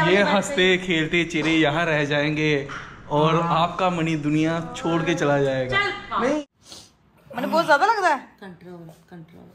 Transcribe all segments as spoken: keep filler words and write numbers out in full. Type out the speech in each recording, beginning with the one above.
ये हंसते खेलते चेहरे यहाँ रह जाएंगे और आपका मनी दुनिया छोड़ के चला जाएगा। नहीं मैंने बहुत ज्यादा लगता है। Control control.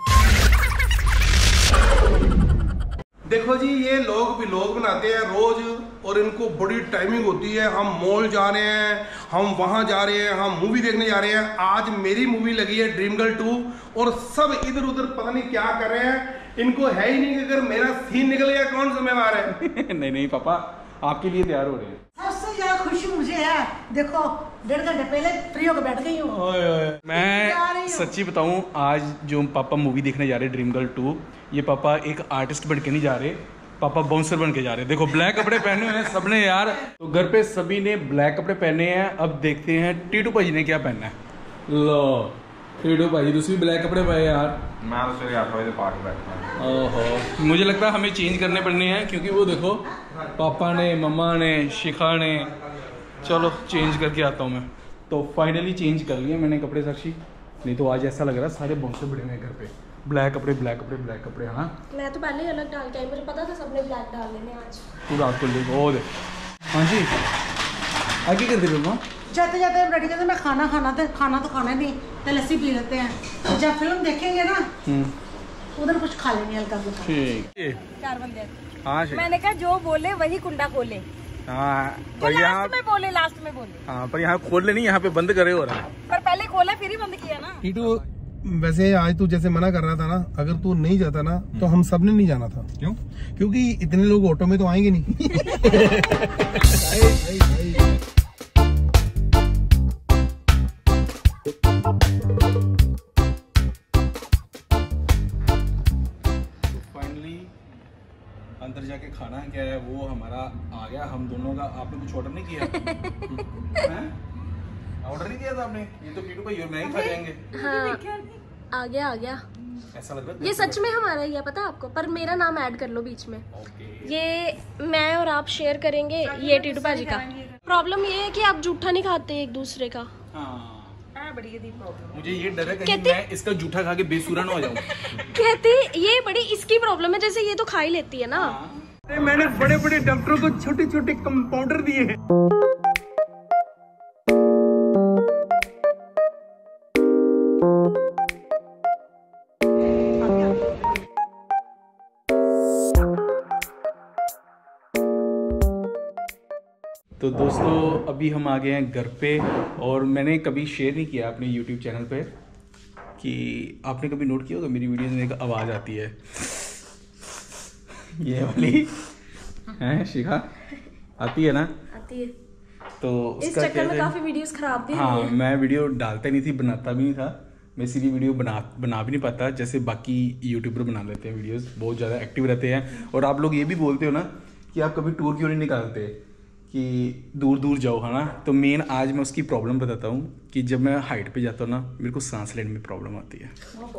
देखो जी, ये लोग भी लोग बनाते हैं रोज और इनको बड़ी टाइमिंग होती है। हम मॉल जा रहे हैं, हम वहां जा रहे हैं, हम मूवी देखने जा रहे हैं। आज मेरी मूवी लगी है ड्रीम गर्ल टू और सब इधर उधर पता नहीं क्या कर रहे हैं। इनको है ही नहीं कि अगर मेरा सीन निकल गया कौन जिम्मेवार है। नहीं नहीं पापा, आपके लिए तैयार हो रहे हैं। सबसे ज्यादा खुशी मुझे है, देखो डेढ़ घंटे पहले फ्री होकर बैठ गई हूँ। मैं सच्ची बताऊं, आज जो पापा मूवी देखने जा रहे हैं ड्रीम गर्ल टू, ये पापा एक आर्टिस्ट बन के नहीं जा रहे, पापा बाउंसर बन के जा रहे हैं। देखो ब्लैक कपड़े पहने हुए हैं सबने यार, तो घर पे सभी ने ब्लैक कपड़े पहने हैं। अब देखते हैं टीटू भाजी ने क्या पहना है। लो टीटू भाजी दूसरी ब्लैक कपड़े पाए यार। मैं तो सिर्फ आठ बजे पार्क बैठा हूं। ओहो, मुझे लगता है हमें चेंज करने पड़ने हैं क्योंकि वो देखो पापा ने, मम्मा ने, शिखा ने, चलो चेंज करके आता हूँ मैं। तो फाइनली चेंज कर लिए मैंने कपड़े साक्षी, नहीं तो आज ऐसा लग रहा है सारे बाउंसर बड़े हुए घर पे। ब्लैक कपड़े ब्लैक कपड़े ब्लैक कपड़े। हाँ मैं तो पहले ही अलग डाल के आई, मुझे पता था सबने ब्लैक डाल लेने आज। तू रात को ले वो दे। हाँ जी आगे कर दे मम्मा। जाते जाते हम रेडी करते, मैं खाना खाना थे, खाना तो खाना नहीं, तो लस्सी पी लेते हैं। जब फिल्म देखेंगे ना उधर कुछ खा लेंगे हल्का फुल्का। ठीक चार बंदे। हाँ मैंने कहा जो बोले वही कुंडा खोले। हाँ पर यहाँ में बोले, लास्ट में बोले। हाँ पर यहाँ खोल ले नहीं, यहाँ पे बंद करे हो रहा है। पर पहले खोला फिर ही बंद किया ना। टीटू वैसे आज तू जैसे मना कर रहा था ना, अगर तू नहीं जाता ना तो हम सब ने नहीं जाना था। क्यों? क्योंकि इतने लोग ऑटो में तो आएंगे नहीं। भाई, भाई, भाई। अंदर जाके खाना क्या है वो हमारा आ गया, हम दोनों का। आपने कुछ ऑर्डर नहीं किया? ऑर्डर नहीं किया था आपने? ये तो टीटू भाई और मैं ही खा जाएंगे। हाँ, आ गया आ गया। ऐसा लग रहा है ये सच में हमारा ही है, पता है आपको? पर मेरा नाम ऐड कर लो बीच में। ओके। ये मैं और आप शेयर करेंगे, ये टीटू भाजी का। प्रॉब्लम ये है कि आप जूठा नहीं खाते एक दूसरे का। हाँ बड़ी प्रॉब्लम। मुझे ये डर है कहीं मैं इसका जूठा खा के बेसुरा ना हो जाऊं। कहते ये बड़ी इसकी प्रॉब्लम है, जैसे ये तो खा ही लेती है ना। मैंने बड़े बड़े डॉक्टरों को छोटे छोटे कंपाउंडर दिए हैं। तो दोस्तों अभी हम आ गए हैं घर पे, और मैंने कभी शेयर नहीं किया अपने यूट्यूब चैनल पे कि आपने कभी नोट किया होगा मेरी वीडियोस में एक आवाज़ आती है ये वाली है शिखा, आती है ना? आती है। तो इस चक्कर में काफी वीडियोस खराब भी हाँ हुई हैं। मैं वीडियो डालता नहीं थी, बनाता भी नहीं था। मैं सीधी वीडियो बना बना भी नहीं पाता जैसे बाकी यूट्यूबर बना लेते हैं वीडियोस, बहुत ज़्यादा एक्टिव रहते हैं। और आप लोग ये भी बोलते हो ना कि आप कभी टूर क्यों नहीं निकालते कि दूर दूर जाओ, है ना? तो मेन आज मैं उसकी प्रॉब्लम बताता हूँ कि जब मैं हाइट पे जाता हूँ ना, मेरे को सांस लेने में प्रॉब्लम आती है।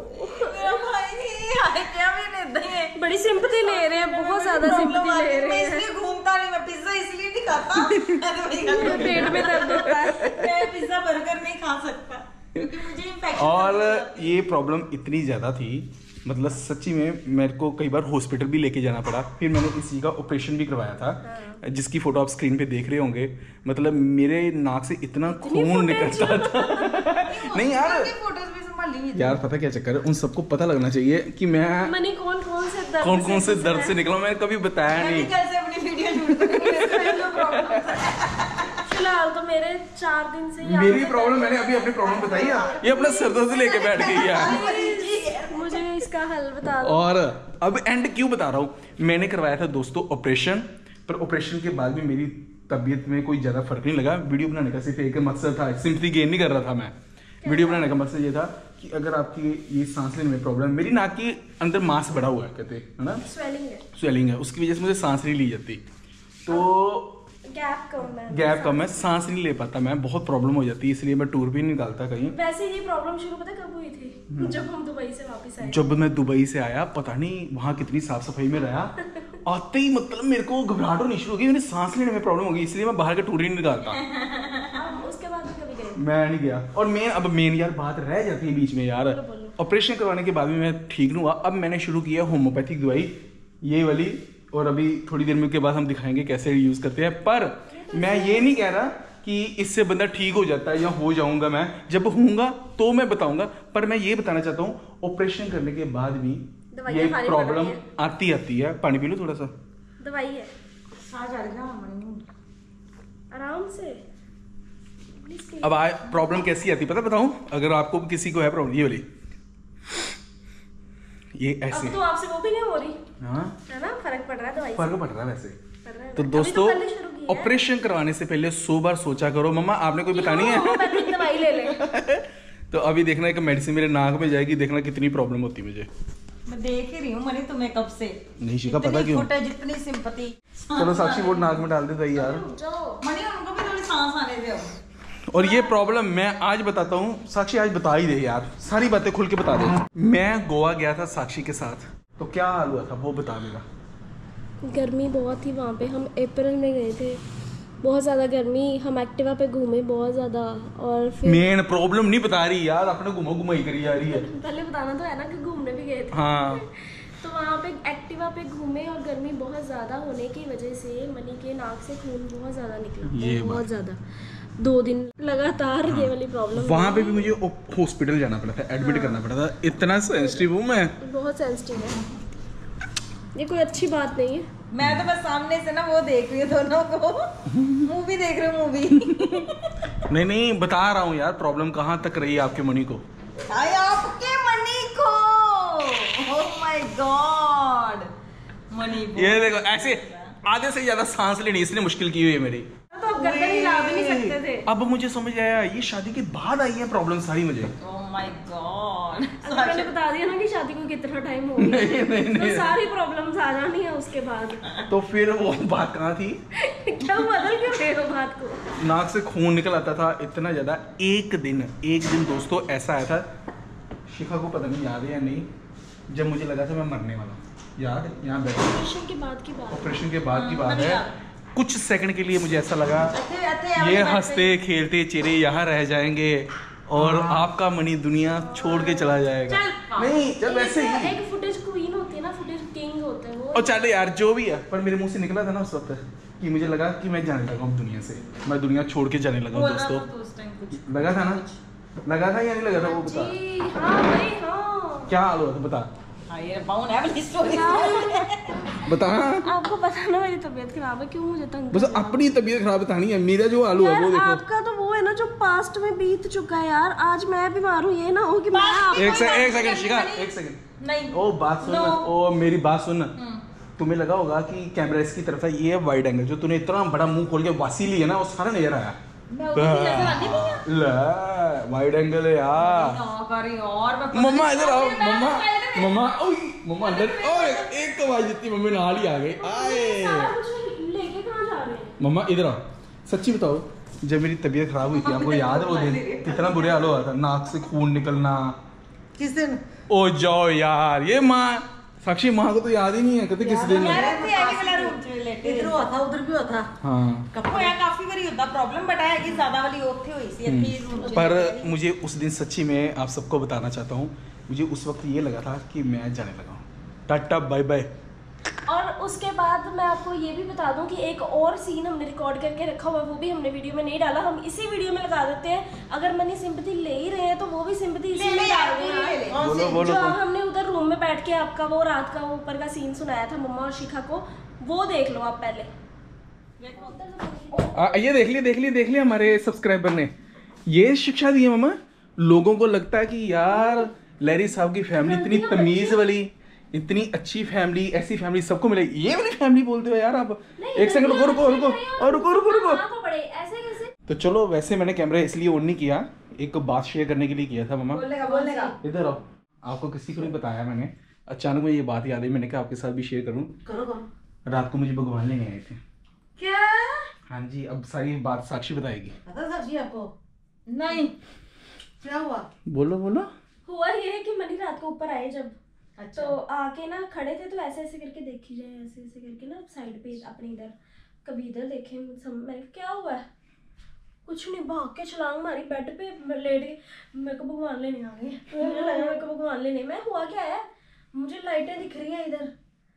बड़ी सिंपैथी ले रहे हैं, बहुत ज्यादा सिंपैथी ले रहे हैं। इसलिए घूमता नहीं, मैं पिज्जा इसलिए नहीं खाता। पेट में दर्द होता है, मैं पिज्जा बर्गर नहीं खा सकता क्योंकि मुझे इन्फेक्शन। और ये प्रॉब्लम इतनी ज़्यादा थी, मतलब सच्ची में मेरे को कई बार हॉस्पिटल भी लेके जाना पड़ा। फिर मैंने इसी का ऑपरेशन भी करवाया था, जिसकी फोटो आप स्क्रीन पे देख रहे होंगे। मतलब मेरे नाक से इतना खून निकलता था। नहीं यार, फोटोज भी संभाली यार पता क्या चक्कर है, उन सबको पता लगना चाहिए कि मैं मनी कौन कौन से दर्द कौन कौन से दर्द से निकला, मैंने कभी बताया नहीं। कैसे अपनी वीडियो शूट करूंगी? फिलहाल तो मेरे चार दिन से मेरी प्रॉब्लम, मैंने अभी अपनी प्रॉब्लम बताई है, ये अपना सरदर्द से लेके बैठ गई है। मुझे इसका हल बता दो। और अब एंड क्यों बता रहा हूँ, मैंने करवाया था दोस्तों ऑपरेशन, पर ऑपरेशन के बाद भी मेरी तबीयत में कोई ज्यादा फर्क नहीं लगा। वीडियो बनाने का सिर्फ एक मकसद था, सिंपली गेन नहीं कर रहा था मैं। वीडियो बनाने का मकसद ये था कि अगर आपकी ये सांस लेने में प्रॉब्लम, मेरी नाक के अंदर मांस बढ़ा हुआ है कहते है ना, स्वेलिंग है, स्वेलिंग है, उसकी वजह से मुझे सांस नहीं ली जाती। तो गैप कम है, गैप कम है, सांस नहीं ले पाता मैं, बहुत प्रॉब्लम हो जाती है, इसलिए मैं टूर भी नहीं निकालता कहीं। वैसे ये प्रॉब्लम शुरू पता कब हुई थी? जब हम दुबई से वापस आए। जब मैं दुबई से आया, पता नहीं वहाँ कितनी साफ सफाई में रहा, आते ही मतलब मेरे को घबराहट होनी शुरू हो गई, मैंने सांस लेने में प्रॉब्लम हो गई, इसलिए मैं बाहर का टूर ही नहीं निकालता। उसके बाद भी कभी गए? मैं नहीं गया। और मेन अब मेन यार बात रह जाती है बीच में यार, ऑपरेशन करवाने के बाद भी मैं ठीक नहीं हुआ। अब मैंने शुरू किया होम्योपैथिक दवाई, ये वाली और अभी थोड़ी देर में के बाद हम दिखाएंगे कैसे यूज़ करते हैं। पर मैं ये नहीं कह रहा कि इससे बंदा ठीक हो जाता है या हो जाऊंगा मैं, जब होऊंगा तो मैं बताऊंगा। पर मैं ये बताना चाहता हूँ ऑपरेशन करने के बाद भी ये प्रॉब्लम आती आती है। पानी पी लो थोड़ा सा। दवाई है, आराम से। अब आए प्रॉब्लम कैसी आती पता बताऊं, अगर आपको किसी को है प्रॉब्लम ये वाली, ये ऐसे अब तो आपसे वो भी नहीं हो रही। हाँ है ना, फर्क पड़ रहा है दवाई फर्क पड़ रहा है वैसे। पड़ रहा है। तो दोस्तों ऑपरेशन करवाने से पहले सौ बार सोचा करो। मम्मा आपने कोई बतानी है दवाई ले ले। तो अभी देखना एक मेडिसिन मेरे नाक में जाएगी, देखना कितनी प्रॉब्लम होती है मुझे। मैं देख ही रही हूँ मनी तुम्हें कब से। नहीं शिखा पता क्यों? फोटो जितनी सिंपैथी। चलो साक्षी वो नाक में डाल दे दही यार। मनी उनको भी थोड़ी सांस आने दो। और ये प्रॉब्लम मैं आज बताता हूँ, साक्षी आज बता ही दे यार, सारी बातें खुल के बता दे। मैं गोवा गया था साक्षी के साथ, तो क्या हाल हुआ था वो बता मेरा। गर्मी बहुत थी वहाँ पे, हम अप्रैल में गए थे, बहुत ज़्यादा गर्मी। हम एक्टिवा पे घूमे बहुत ज़्यादा। और फिर मेन प्रॉब्लम नहीं बता रही यार, अपने घुमा घुमाई करी जा रही है। पहले बताना तो है ना कि घूमने भी गए थे। हाँ तो वहाँ पे एक्टिवा पे घूमे और गर्मी बहुत ज़्यादा होने की वजह से मनी के नाक से खून बहुत ज़्यादा निकला, ये बहुत ज़्यादा। दो दिन लगातार ये वाली प्रॉब्लम। वहाँ पे भी मुझे हॉस्पिटल जाना पड़ा था, एडमिट करना पड़ा था। इतना सेंसिटिव हूँ मैं, बहुत सेंसिटिव है। ये कोई अच्छी बात नहीं है। मैं तो बस सामने से ना वो देख रही हूँ दोनों को, मूवी देख रही हूँ मूवी। नहीं नहीं बता रहा हूँ यार प्रॉब्लम कहाँ तक रही है आपके मनी को। आय आपके मनी को। Oh my god money. ये देखो ऐसे आधे से ज्यादा सांस लेनी इसने मुश्किल की हुई है मेरी। तो आप गर्दन हिला भी नहीं सकते थे। अब मुझे समझ आया ये शादी के बाद आई है प्रॉब्लम सारी मुझे। Oh my god. अगर मैंने बता दिया ना कि शादी को कितना टाइम हो गया, नहीं, नहीं, तो नहीं। सारी प्रॉब्लम्स आ जानी है उसके बाद। तो फिर वो बात कहाँ थी? क्या बदल क्यों रहे हो बात को? नाक से खून निकल आता था इतना ज्यादा। एक दिन एक दिन दोस्तों ऐसा आया था, शिखा को पता नहीं याद है या नहीं, जब मुझे लगा था मैं मरने वाला हूँ। याद है यहाँ बैठे ऑपरेशन के बाद की बात। ऑपरेशन के बाद की बात है। कुछ सेकंड के लिए मुझे ऐसा लगा ये हंसते खेलते चेहरे यहाँ रह जाएंगे और आपका मनी दुनिया छोड़ के चला जाएगा। नहीं जब वैसे ही एक फुटेज क्वीन होती है ना, फुटेज किंग होते हैं वो। और चले यार जो भी है, पर मेरे मुंह से निकला था ना उस वक्त कि मुझे लगा कि मैं जाने लगा हूँ दुनिया से, मैं दुनिया छोड़ के जाने लगा हूँ दोस्तों। लगा था ना, लगा था या नहीं लगा था वो बता। जी हाँ भाई हाँ। क्या हाल हुआ था बता बता। आपको पता ना मेरी तबीयत खराब है, क्यों मुझे तंग बस अपनी तबीयत खराब बतानी है, मेरा जो हाल हुआ वो देखो। आपका तो वो है ना जो पास्ट में बीत चुका है यार। आज मैं बीमार हूँ, ये ना हो कि मैं आप... एक से, एक सेकंड शिखा एक सेकंड नहीं। ओ बात सुन, ओ मेरी बात सुन। तुम्हें लगा होगा कि कैमरा इसकी तरफ है, ये वाइड एंगल जो तूने इतना बड़ा मुंह खोल के वासी ली है ना वो सारा नजर आया। वाइड एंगल है यार। मम्मा इधर आओ, मम्मा मम्मा ओए मम्मा अंदर। ओए एक तो आवाज जितनी मम्मी नाल ही आ गई। आए लेके कहाँ जा रहे हैं? मम्मा इधर आओ, सच्ची बताओ जब मेरी तबीयत खराब हुई थी आपको याद है वो दिन कितना बुरे हाल हुआ था, नाक से खून निकलना। किस दिन? ओ जाओ यार, ये माँ साक्षी माँ को तो याद ही नहीं है कहते किस दिन। इधर हुआ था उधर भी हुआ था। हाँ काफी बारी होता प्रॉब्लम, बट है कि ज्यादा वाली ओथे हुई सी। पर मुझे उस दिन सच्ची में आप सबको बताना चाहता हूँ, मुझे उस वक्त ये लगा था कि मैं जाने लगा हूँ, टाटा बाय बाय। और उसके बाद मैं आपको ये भी बता दूं कि एक और सीन हमने रिकॉर्ड करके रखा हुआ है, वो भी हमने वीडियो में नहीं डाला, हम इसी वीडियो में लगा देते हैं। अगर मनी सिंपैथी ले ही रहे हैं तो वो भी सिंपैथी इसी में डाल रहे हैं। बोलो बोलो जो हमने उधर रूम में बैठ के आपका वो रात का ऊपर का सीन सुनाया था मम्मा और शिखा को, वो देख लो आप पहले। आ, ये देख लिया देख लिया देख लिया हमारे सब्सक्राइबर ने ये शिक्षा दी है मम्मा। लोगों को लगता है कि यार लहरी साहब की फैमिली इतनी तमीज वाली, इतनी अच्छी फैमिली, ऐसी फैमिली सबको मिलेगी। ये वाली फैमिली बोलते हो यार आप। एक सेकंड रुको रुको रुको और रुको रुको रुको। ऐसे कैसे? तो चलो वैसे मैंने कैमरा इसलिए ऑन नहीं किया, एक बात शेयर करने के लिए किया था मम्मा। बोलने का बोलने का इधर आओ, आपको किसी को नहीं बताया मैंने, अचानक मुझे ये बात याद आई, मैंने कहा आपके साथ भी शेयर करूं। करो करो। रात को मुझे भगवान लेने आए थे। क्या? हाँ जी, अब सारी बात साक्षी बताएगी। पता साक्षी आपको? नहीं। क्या हुआ? बोलो बोलो। हुआ ये है कि मनी रात को ऊपर आए जब, अच्छा। तो आके ना खड़े थे तो ऐसे ऐसे करके देखी जाए, ऐसे ऐसे करके ना साइड पे अपने इधर, कभी इधर देखे। मैंने क्या हुआ है? कुछ नहीं, भाग के छलांग मारी बेड पे लेट के, मेरे को भगवान लेने आ गए। मुझे लगा मेरे को भगवान लेने। मैं हुआ क्या है, मुझे लाइटें दिख रही हैं इधर,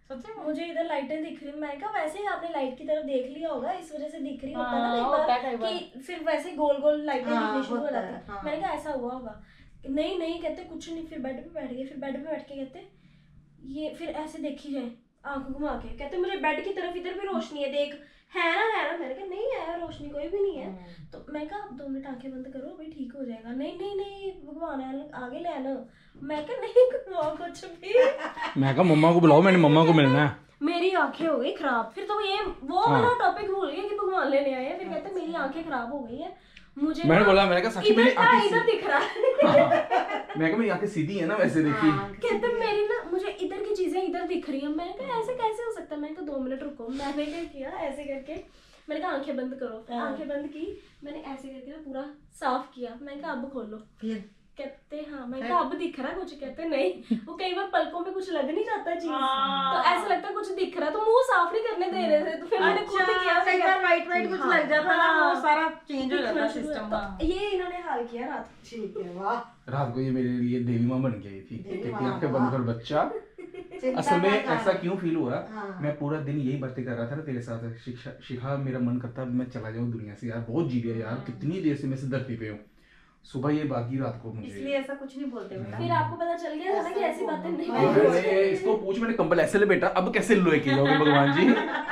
मुझे इधर लाइटें दिख रही, मैं कहा वैसे ही आपने लाइट की तरफ देख लिया होगा, इस वजह से दिख रही होता है ना एक बार कि फिर वैसे गोल गोल लाइटें दिखनी शुरू हो जाती है। मैंने कहा ऐसा हुआ होगा, नहीं नहीं कहते कुछ नहीं। फिर बेड पे बैठ गए, फिर बेड पे बैठ के कहते ये फिर ऐसे देखी जाए आंख घुमा के, कहते मेरे बेड की तरफ इधर भी रोशनी है देख, है ना है ना। मैंने कहा नहीं है रोशनी, कोई भी नहीं है। तो मैं कहा दो मिनट आंखें बंद करो भाई ठीक हो जाएगा। नहीं नहीं नहीं भगवान आगे ले आना। मैं कहा नहीं कुछ भी। मैं कहा मम्मा को बुलाओ, मैंने मम्मा को मिलना है। मेरी आंखें हो गई खराब। फिर तो ये वो वाला टॉपिक भूल गया कि भगवान लेने आए हैं। फिर कहते मेरी आंखें खराब हो गई है। मुझे मैंने बोला, मैंने कहा साक्षी मेरी आंखें इधर दिख रहा है। मैं कहा मेरी आंखें सीधी है ना वैसे देखी। कहते मेरी ना मुझे इधर की चीजें इधर दिख रही हैं। मैंने कहा ऐसे कैसे हो सकता है। मैंने कहा दो मिनट रुको। मैंने क्या किया ऐसे करके, मैंने कहा आंखें बंद करो। आंखें बंद की मैंने, ऐसे करके ना पूरा साफ किया। मैंने कहा अब खोलो। फिर कहते हाँ, मैं कहा अब दिख रहा कुछ। कहते नहीं, वो कई बार पलकों पे कुछ लग नहीं जाता चीज, तो ऐसा लगता कुछ दिख रहा, तो मुंह साफ नहीं करने दे रहे थे। तो फिर मैंने खुद किया। कई बार वाइट वाइट कुछ लग जाता है, वो सारा चेंज हो जाता है सिस्टम। ये इन्होंने हाल किया रात। ठीक है, वाह। रात को ये मेरे लिए देवी माँ बन गई थी, कहती आंखें बंद कर बच्चा। असल में ऐसा क्यों फील हुआ, मैं पूरा दिन यही बातें कर रहा था ना तेरे साथ। शिक्षा शिखा मेरा मन करता मैं चला जाऊँ दुनिया से यार, बहुत जी लिया यार, कितनी देर से मैं इस धरती पे हूँ। सुबह ये बाकी रात को मुझे, इसलिए ऐसा कुछ नहीं बोलते बेटा। फिर आपको पता चल गया था कि ऐसी बातें नहीं बोलते। इसको पूछ, मैंने कंबल ऐसे ले बेटा, अब कैसे लेके जाओगे भगवान जी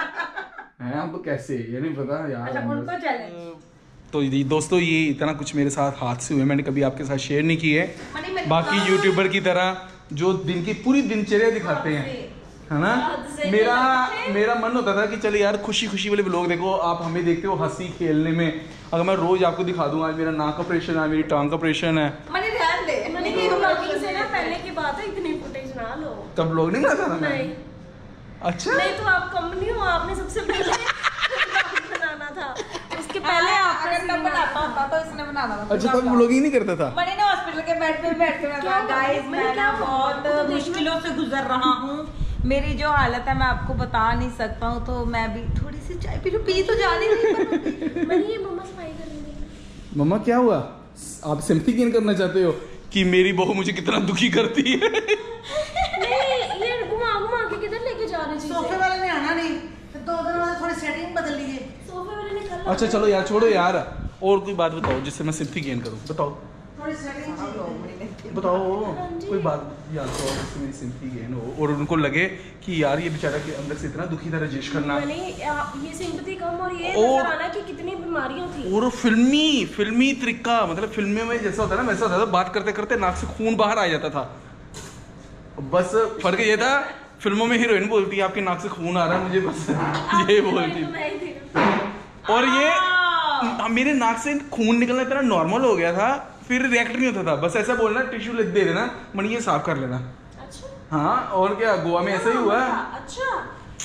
हैं, अब कैसे, ये नहीं पता यार। उनको चैलेंज। तो दोस्तों ये इतना कुछ मेरे साथ हादसे हुए, मैंने कभी आपके साथ शेयर नहीं किए। बाकी यूट्यूबर की तरह जो दिन की पूरी दिनचर्या दिखाते हैं, है ना। मेरा मेरा मन होता था कि चल यार खुशी खुशी वाले व्लॉग देखो, आप हमें देखते हो हंसी खेलने में। अगर मैं रोज आपको दिखा दूं आज मेरा नाक ऑपरेशन है, मेरी टांग का ऑपरेशन है। मैंने ध्यान दे, मैंने ये व्लॉगिंग से ना पहले की बात है, इतनी फुटेज ना लो। तब व्लॉग नहीं बनाता था मैं। नहीं। अच्छा नहीं तो आप कम नहीं हो, आपने सबसे पहले बनाना था। उसके पहले आप अगर तब बनाता होता तो इसने बनाना था। अच्छा तब व्लॉगिंग नहीं करता था। मैंने ना हॉस्पिटल के बेड पे बैठ के बताया गाइस मैं ना बहुत मुश्किलों से गुजर रहा हूँ, मेरी जो हालत है मैं आपको बता नहीं सकता हूँ। तो मैं भी थोड़ी सी चाय पी पी तो जा नहीं रही। मैंने ये मम्मा सफाई कर रही थी। मम्मा क्या हुआ, आप सिंपैथी गेन करना चाहते हो कि मेरी बहू मुझे कितना दुखी करती है। नहीं ये घुमा घुमा के किधर लेके जा रही थी। सोफे वाले ने आना नहीं, फिर दो दिन बाद थोड़ी सेटिंग बदल ली है। सोफे वाले ने कल। अच्छा चलो यार छोड़ो यार, और कोई बात बताओ जिससे मैं सिंपैथी गेन करूं। बताओ थोड़ी सेटिंग बताओ कोई बात याद करो जिससे मेरी सिंपैथी गेन हो और उनको लगे कि यार ये बेचारा के अंदर से इतना दुखी था राजेश खन्ना। मैंने ये सिंपैथी कम और ये और- नजर आना कि कितनी बीमारियां थी। और फिल्मी फिल्मी तरीका, मतलब फिल्मों में जैसा होता है ना वैसा होता था, बात करते करते नाक से खून बाहर आ जाता था। बस फर्क ये था, फिल्मों में हीरोइन बोलती है आपके नाक से खून आ रहा है, मुझे बस ये बोलती। और ये मेरे नाक से खून निकलना इतना नॉर्मल हो गया था, फिर रिएक्ट नहीं होता था, बस ऐसा बोलना टिश्यू दे देना, मन ये साफ कर लेना। अच्छा हाँ और क्या, गोवा में ऐसा ही हुआ। अच्छा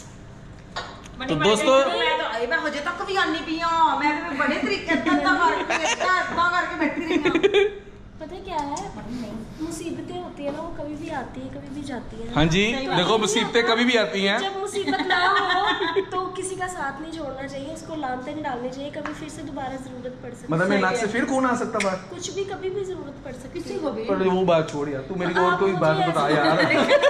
तो दोस्तों मैं तो मैं हजे तक भी आनी पी हूं, मैं तो बड़े तरीके इतना करके इतना करके बैठी रही हूं। पता है क्या है, मुसीबतें होती है ना वो कभी भी आती है कभी भी जाती है। हाँ जी देखो मुसीबतें कभी भी आती हैं। जब मुसीबत ना हो तो किसी का साथ नहीं छोड़ना चाहिए, उसको लानते नहीं डालनी चाहिए, कभी फिर से दोबारा जरूरत पड़ सकती है। मतलब मेरे नाक से फिर खून आ सकता बात, कुछ भी कभी भी जरूरत पड़ सकती है। पर वो बात छोड़ यार, तू मेरी को और कोई बात बता यार।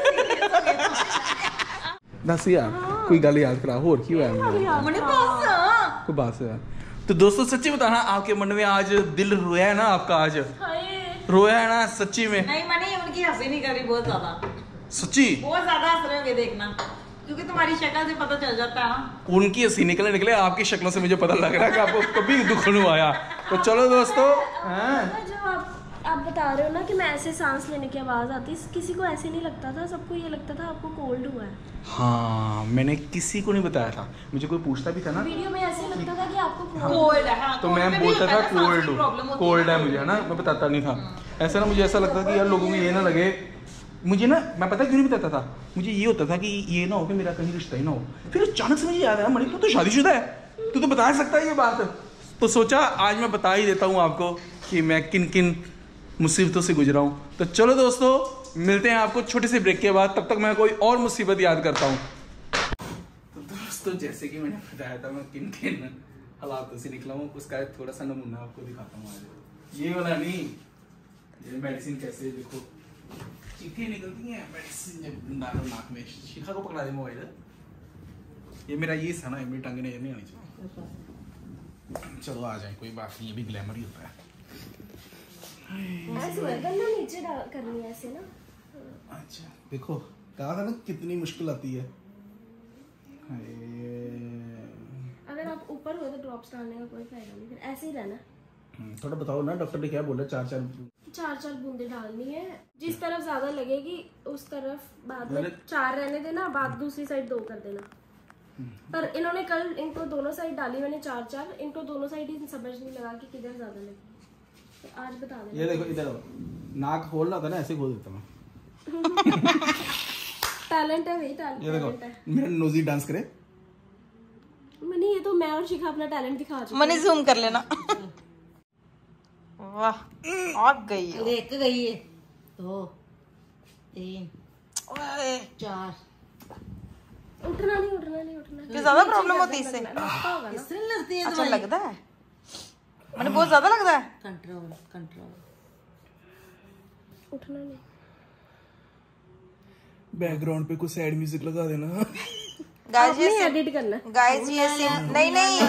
दस यार कोई गल याद करा होर की होया मने बस कोई बात है। तो दोस्तों सच्ची बताना, आपके मन में आज दिल रोया है ना आपका, आज रोया है ना सच्ची में? नहीं मैंने उनकी हंसी नहीं करी, बहुत ज्यादा सच्ची बहुत ज्यादा हंस रहे होगे देखना, क्योंकि तुम्हारी शक्ल से पता चल जाता है ना। उनकी हंसी निकले निकले, आपकी शक्लों से मुझे पता लग रहा है कि आपको कभी दुख नहीं आया। तो चलो दोस्तों हैं? जो आप आप बता रहे हो ना कि मैं ऐसे सांस लेने की आवाज आती, किसी को ऐसे नहीं लगता था, सबको ये लगता था आपको कोल्ड हुआ है। हाँ मैंने किसी को नहीं बताया था, मुझे कोई पूछता भी था ना वीडियो में ऐसे लगता था कि आपको कोल्ड है, तो मैं बोलता था कोल्ड कोल्ड है मुझे, है ना, मैं बताता नहीं था। ऐसा ना मुझे ऐसा लगता था कि यार लोगों को ये ना लगे, मुझे ना मैं पता क्यों नहीं बताता था, मुझे ये होता था कि ये ना हो कि मेरा कहीं रिश्ता ही ना हो। फिर अचानक से मुझे याद आया मणि तू तो शादीशुदा है, तू तो बता सकता है ये बात। तो सोचा आज मैं बता ही देता हूँ आपको कि मैं किन किन मुसीबतों से गुजरा हूँ। तो चलो दोस्तों मिलते हैं आपको छोटे से ब्रेक के बाद, तब तक मैं कोई और मुसीबत याद करता हूँ। तो दोस्तों जैसे कि मैंने बताया था मैं किन किन हालातों से निकला हूँ, उसका थोड़ा सा नमूना आपको दिखाता हूँ आज। ये वाला नहीं, ये मेडिसिन कैसे देखो चीखें निकलती हैं मेडिसिन जब डालो नाक में। शिखा को पकड़ा दे मोबाइल। ये मेरा ये था ना, मेरी टंग नहीं आनी चाहिए। चलो आ जाए, कोई बात नहीं, ये भी ग्लैमर ही होता है। ऐसे वर्गन ना नीचे डाल करनी है ऐसे ना। अच्छा देखो, कहा था ना कितनी मुश्किल आती है। अगर आप ऊपर हो तो ड्रॉप्स डालने का कोई फायदा नहीं, फिर ऐसे ही रहना। थोड़ा बताओ ना, डॉक्टर ने क्या बोला? चार चार चार चार बूंदे डालनी है, जिस तरफ ज्यादा लगेगी उस तरफ बाद में चार रहने देना, बाद दूसरी साइड दो कर देना। पर इन्होंने कल इनको दोनों साइड डाली मैंने चार चार, इनको दोनों साइड ही समझ नहीं लगा कि किधर ज्यादा लगी, तो आज बता देना। ये देखो इधर नाक खोल रहा था ना, ऐसे खोल देता मैं। टैलेंट है भाई, टैलेंट ये देखो है। मेरा नोजी डांस करे। मनी ये तो मैं और शिखा अपना टैलेंट दिखा चुके। मनी जूम कर लेना। वाह आ गई हो। एक गई है, दो तीन ओए, चार। उठना नहीं उठना नहीं उठना कि ज्यादा प्रॉब्लम होती है इससे? लगता होगा ना। इससे लगती है अच्छा लगता है, मैंने बहुत ज्यादा लगता है। Control control. उठना नहीं। बैकग्राउंड पे कुछ सैड म्यूजिक लगा देना। गाइस ये एडिट करना। गाइस ये सीन नहीं नहीं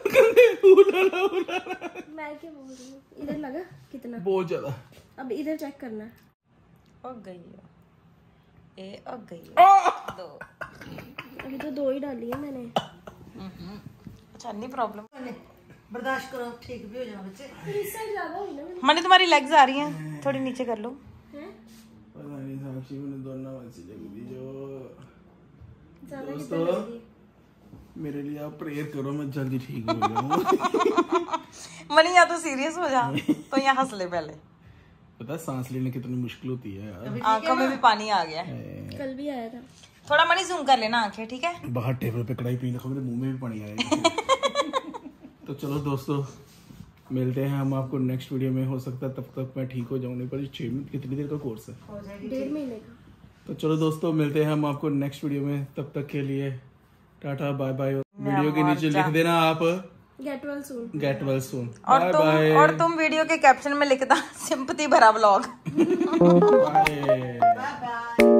मैं क्या बोल रही हूँ, इधर लगा कितना? बहुत ज्यादा। अब इधर चेक करना। आ गई हो, ए आ गई हो। दो अभी तो दो ही डाली है मैंने। अच्छा नहीं प्रॉब्लम, बर्दाश्त करो, ठीक भी हो जाओ बच्चे। इस साइड ज्यादा हुई ना। मनी तुम्हारी लेग्स आ रही हैं, थोड़ी नीचे कर लो। हैं? पता नहीं साक्षी मैंने दोनों वैसी लगी थी जो। ज्यादा कितना दोस्तों लगी? मेरे लिए आप प्रेयर करो, मैं जल्दी ठीक हो जाऊँ। मनी या तो सीरियस हो जा तो यहाँ हंस ले पहले। पता है सांस लेने कितनी मुश्किल होती है यार। आंखों में भी पानी आ गया। कल भी आया था। थोड़ा मनी जूम कर लेना आंखें, ठीक है? बाहर टेबल पे कढ़ाई पी रखो, मेरे मुंह में भी पानी आएगा। तो चलो दोस्तों, मिलते हैं हम आपको नेक्स्ट वीडियो में। हो सकता है तब तक मैं ठीक हो जाऊँ, नहीं पर छः मिनट कितनी देर का कोर्स है? डेढ़ महीने का। तो चलो दोस्तों, मिलते हैं हम आपको नेक्स्ट वीडियो में। तब तक के लिए टाटा बाय बाय। वीडियो के नीचे लिख देना आप get well soon. Get well soon. और तुम और तुम वीडियो के कैप्शन में लिखता सिंपैथी भरा व्लॉग। बाय। Bye bye.